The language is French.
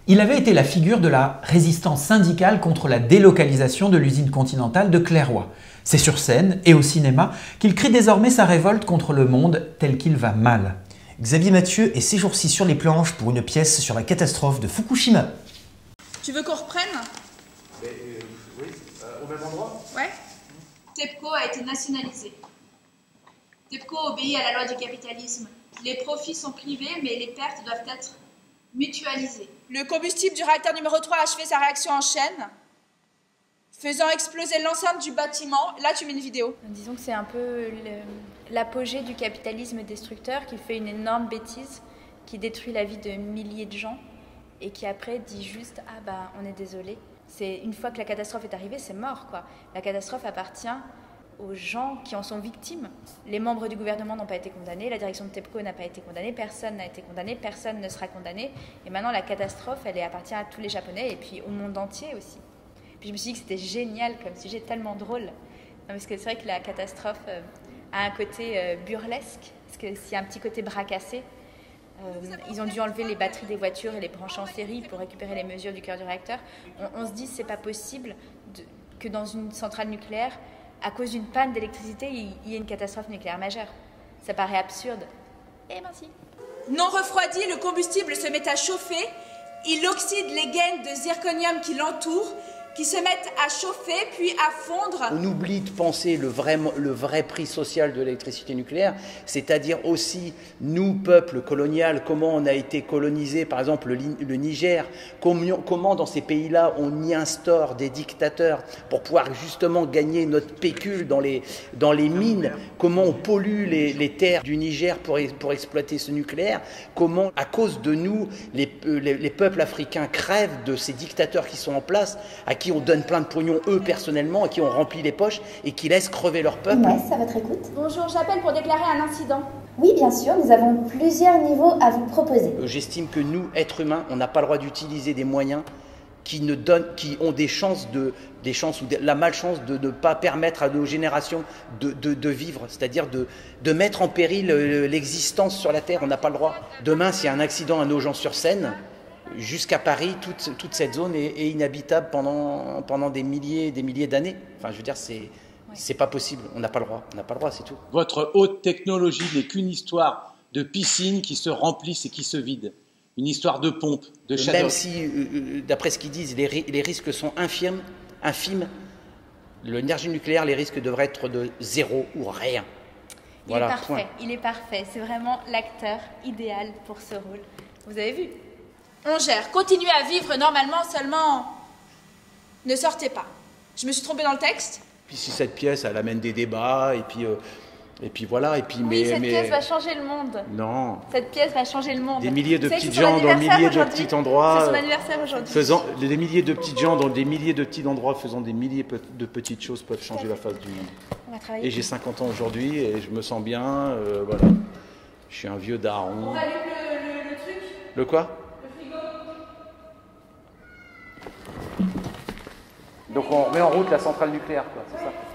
Il avait été la figure de la résistance syndicale contre la délocalisation de l'usine Continentale de Clairoy. C'est sur scène et au cinéma qu'il crie désormais sa révolte contre le monde tel qu'il va mal. Xavier Mathieu est ces jours-ci sur les planches pour une pièce sur la catastrophe de Fukushima. Tu veux qu'on reprenne? Oui, au même endroit? Ouais. TEPCO a été nationalisé. TEPCO obéit à la loi du capitalisme. Les profits sont privés, mais les pertes doivent être mutualisées. Le combustible du réacteur numéro 3 a achevé sa réaction en chaîne, faisant exploser l'enceinte du bâtiment. Là, tu mets une vidéo. Disons que c'est un peu l'apogée du capitalisme destructeur qui fait une énorme bêtise, qui détruit la vie de milliers de gens et qui après dit juste « Ah bah, on est désolé ». C'est une fois que la catastrophe est arrivée, c'est mort, quoi. La catastrophe appartient aux gens qui en sont victimes. Les membres du gouvernement n'ont pas été condamnés, la direction de TEPCO n'a pas été condamnée, personne n'a été condamné, personne ne sera condamné. Et maintenant, la catastrophe, elle appartient à tous les Japonais et puis au monde entier aussi. Puis je me suis dit que c'était génial comme sujet, tellement drôle. Non, parce que c'est vrai que la catastrophe a un côté burlesque, parce que s'il y a un petit côté bras cassé, ils ont dû enlever les batteries des voitures et les brancher en série pour récupérer les mesures du cœur du réacteur. On se dit que c'est pas possible que dans une centrale nucléaire, à cause d'une panne d'électricité, il y ait une catastrophe nucléaire majeure. Ça paraît absurde. Eh ben si. Non refroidi, le combustible se met à chauffer. Il oxyde les gaines de zirconium qui l'entourent, qui se mettent à chauffer puis à fondre. On oublie de penser le vrai prix social de l'électricité nucléaire, c'est-à-dire aussi nous, peuple colonial, comment on a été colonisé, par exemple le Niger, comment dans ces pays-là on y instaure des dictateurs pour pouvoir justement gagner notre pécule dans les mines, comment on pollue les terres du Niger pour exploiter ce nucléaire, comment à cause de nous les peuples africains crèvent de ces dictateurs qui sont en place, à qui on donne plein de pognon eux personnellement, à qui on remplit les poches et qui laissent crever leur peuple. Ouais, c'est à votre écoute. Bonjour, j'appelle pour déclarer un incident. Oui, bien sûr, nous avons plusieurs niveaux à vous proposer. J'estime que nous, êtres humains, on n'a pas le droit d'utiliser des moyens qui ont des chances ou la malchance de ne pas permettre à nos générations de vivre, c'est-à-dire de mettre en péril l'existence sur la Terre. On n'a pas le droit. Demain, s'il y a un accident à Nogent-sur-Seine, jusqu'à Paris, toute cette zone est inhabitable pendant des milliers d'années. Enfin, je veux dire, c'est pas possible. On n'a pas le droit. On n'a pas le droit, c'est tout. Votre haute technologie n'est qu'une histoire de piscines qui se remplissent et qui se vident. Une histoire de pompe, de château. Même si, d'après ce qu'ils disent, les risques sont infimes, l'énergie nucléaire, les risques devraient être de zéro ou rien. Voilà, il est parfait. C'est vraiment l'acteur idéal pour ce rôle. Vous avez vu? On gère. Continuez à vivre normalement, seulement ne sortez pas. Je me suis trompée dans le texte. Puis si cette pièce, elle amène des débats, et puis voilà, et puis oui, cette pièce va changer le monde. Non. Cette pièce va changer le monde. Des milliers de petites gens dans milliers de petits endroits. C'est son anniversaire aujourd'hui. Des milliers de petites gens dans des milliers de petits endroits faisant des milliers de petites choses peuvent changer la face du monde. On va travailler. Et j'ai 50 ans aujourd'hui et je me sens bien, voilà. Je suis un vieux daron. On allume le truc. Le quoi? Donc on remet en route la centrale nucléaire, quoi, c'est ça.